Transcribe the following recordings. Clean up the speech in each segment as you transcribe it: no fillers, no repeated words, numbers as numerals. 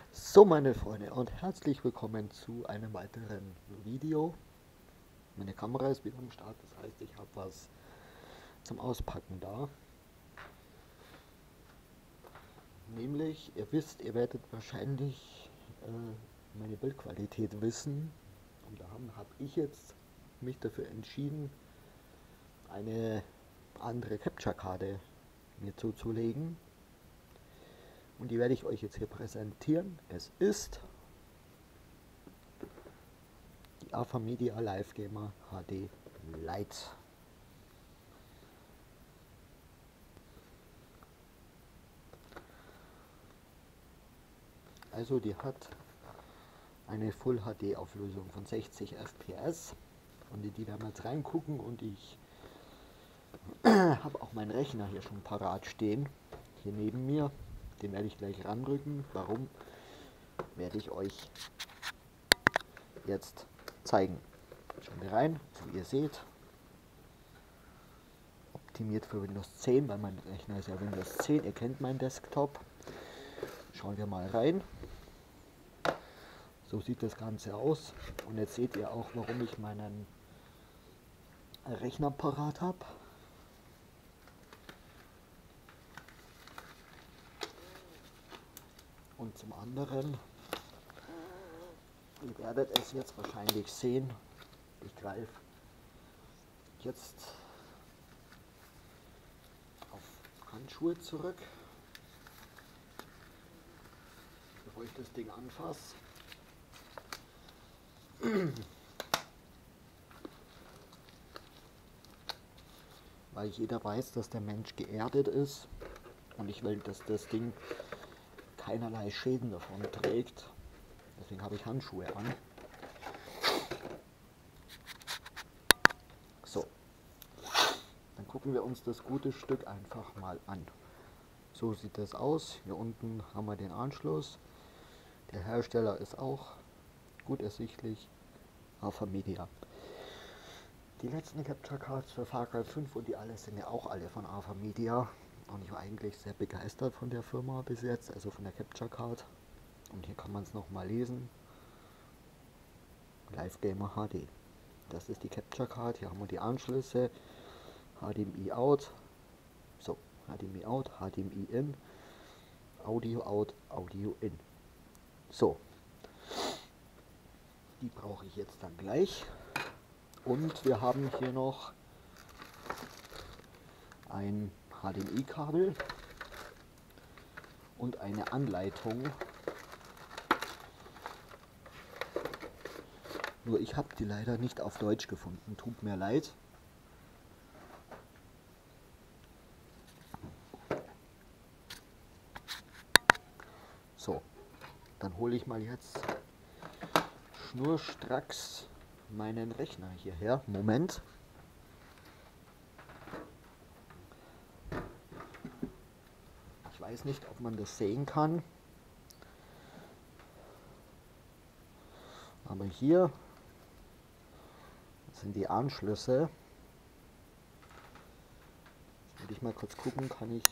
So, meine Freunde, und herzlich willkommen zu einem weiteren Video. Meine Kamera ist wieder am Start, das heißt, ich habe was zum Auspacken da. Nämlich, ihr wisst, ihr werdet wahrscheinlich meine Bildqualität wissen. Und da habe ich jetzt mich dafür entschieden, eine andere Capture-Karte mir zuzulegen. Und die werde ich euch jetzt hier präsentieren. Es ist die AVerMedia Livegamer HD Lite. Also die hat eine Full HD Auflösung von 60 FPS. Und in die werden wir jetzt reingucken, und ich habe auch meinen Rechner hier schon parat stehen, hier neben mir. Den werde ich gleich ranrücken. Warum, werde ich euch jetzt zeigen. Schauen wir rein, so wie ihr seht. Optimiert für Windows 10, weil mein Rechner ist ja Windows 10. Ihr kennt meinen Desktop. Schauen wir mal rein. So sieht das Ganze aus. Und jetzt seht ihr auch, warum ich meinen Rechner parat habe. Und zum anderen, ihr werdet es jetzt wahrscheinlich sehen, ich greife jetzt auf Handschuhe zurück, bevor ich das Ding anfasse. Weil jeder weiß, dass der Mensch geerdet ist, und ich will, dass das Ding keinerlei Schäden davon trägt. Deswegen habe ich Handschuhe an. So, dann gucken wir uns das gute Stück einfach mal an. So sieht das aus. Hier unten haben wir den Anschluss. Der Hersteller ist auch gut ersichtlich. AVerMedia. Die letzten Capture Cards für Far Cry 5 und die alle sind ja auch alle von AVerMedia. Und ich war eigentlich sehr begeistert von der Firma bis jetzt, also von der Capture Card. Und hier kann man es nochmal lesen. Livegamer HD. Das ist die Capture Card. Hier haben wir die Anschlüsse. HDMI out. So, HDMI out, HDMI in. Audio out, Audio in. So. Die brauche ich jetzt dann gleich. Und wir haben hier noch ein HDMI-Kabel und eine Anleitung. Nur ich habe die leider nicht auf Deutsch gefunden. Tut mir leid. So, dann hole ich mal jetzt schnurstracks meinen Rechner hierher. Moment. Ich weiß nicht, ob man das sehen kann. Aber hier sind die Anschlüsse. Jetzt will ich mal kurz gucken, kann ich...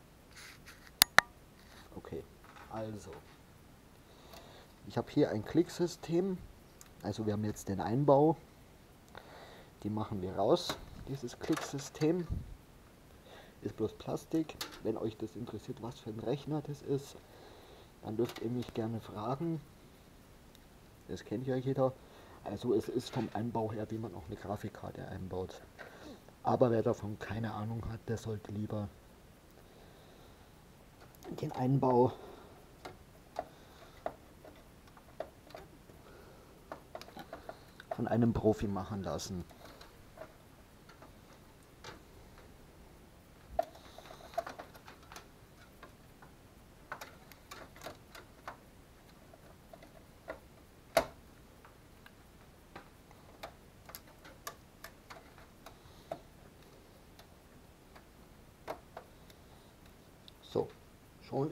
Okay, also. Ich habe hier ein Klicksystem. Also wir haben jetzt den Einbau. Die machen wir raus. Dieses Klicksystem ist bloß Plastik. Wenn euch das interessiert, was für ein Rechner das ist, dann dürft ihr mich gerne fragen. Das kennt ja jeder. Also es ist vom Einbau her, wie man auch eine Grafikkarte einbaut. Aber wer davon keine Ahnung hat, der sollte lieber den Einbau von einem Profi machen lassen. So, schon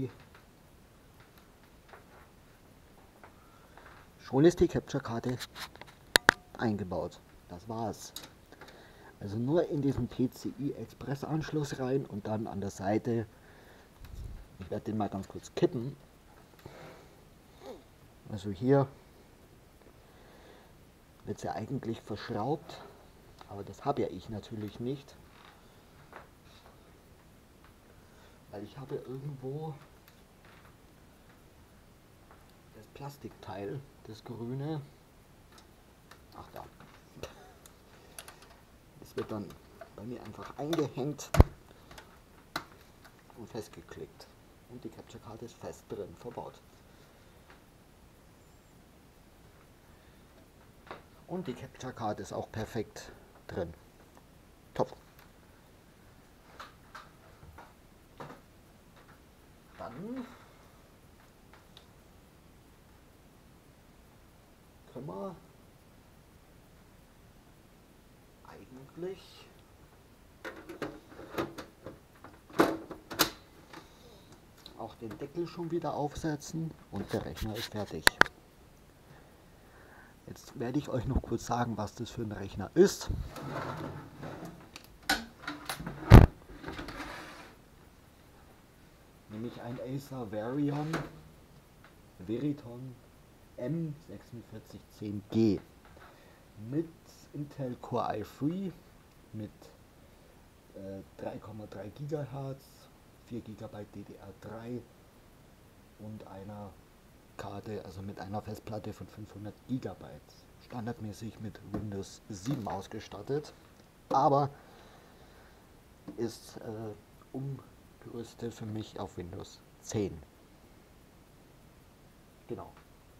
ist die Capture-Karte eingebaut. Das war's. Also nur in diesen PCI Express Anschluss rein und dann an der Seite, ich werde den mal ganz kurz kippen, Also hier wird sie eigentlich verschraubt, aber das habe ja ich natürlich nicht, weil ich habe irgendwo das Plastikteil, das grüne, ach da, das wird dann bei mir einfach eingehängt und festgeklickt und die Capture Card ist fest drin verbaut. Und die Capture Card ist auch perfekt drin. Top. Dann können wir eigentlich auch den Deckel schon wieder aufsetzen und der Rechner ist fertig. Jetzt werde ich euch noch kurz sagen, was das für ein Rechner ist. Nämlich ein Acer Veriton M4610G mit Intel Core i3 mit 3,3 GHz, 4 GB DDR3 und einer Karte, also mit einer Festplatte von 500 GB. Standardmäßig mit Windows 7 ausgestattet, aber ist umgerüstet für mich auf Windows 10. Genau.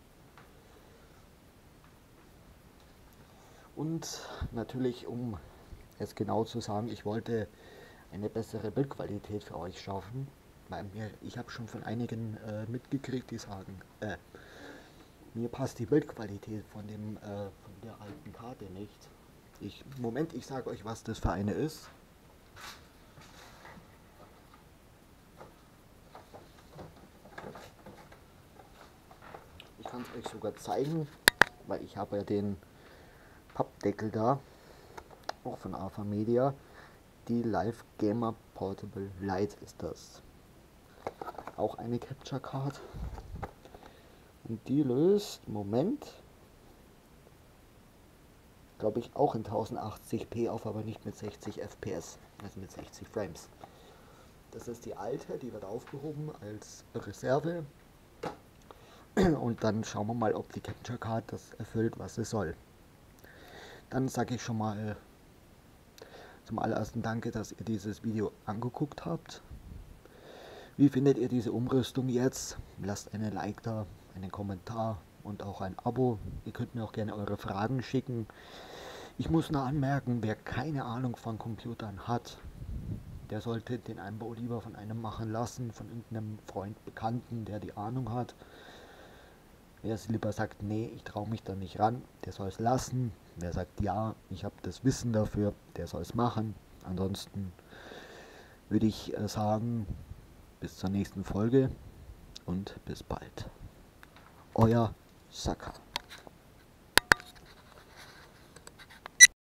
Und natürlich, um es genau zu sagen, ich wollte eine bessere Bildqualität für euch schaffen. Weil ich habe schon von einigen mitgekriegt, die sagen, mir passt die Bildqualität von der alten Karte nicht. Moment, ich sage euch, was das für eine ist. Ich kann es euch sogar zeigen, weil ich habe ja den Pappdeckel da, auch von AVA Media. Die Live Gamer Portable Lite ist das. Auch eine Capture Card. Und die löst, Moment, glaube ich, auch in 1080p auf, aber nicht mit 60 FPS, also mit 60 Frames. Das ist die alte, die wird aufgehoben als Reserve. Und dann schauen wir mal, ob die Capture Card das erfüllt, was es soll. Dann sage ich schon mal zum allerersten Danke, dass ihr dieses Video angeguckt habt. Wie findet ihr diese Umrüstung jetzt? Lasst einen Like da, einen Kommentar und auch ein Abo. Ihr könnt mir auch gerne eure Fragen schicken. Ich muss nur anmerken, wer keine Ahnung von Computern hat, der sollte den Einbau lieber von einem machen lassen, von irgendeinem Freund, Bekannten, der die Ahnung hat. Wer es lieber sagt, nee, ich traue mich da nicht ran, der soll es lassen. Wer sagt, ja, ich habe das Wissen dafür, der soll es machen. Ansonsten würde ich sagen, bis zur nächsten Folge und bis bald. Euer Saka.